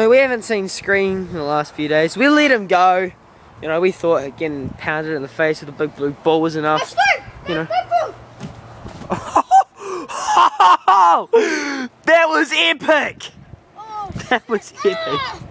know, we haven't seen Screen in the last few days. We let him go. You know, we thought getting pounded in the face with a big blue ball was enough. You know. That was epic! That was epic.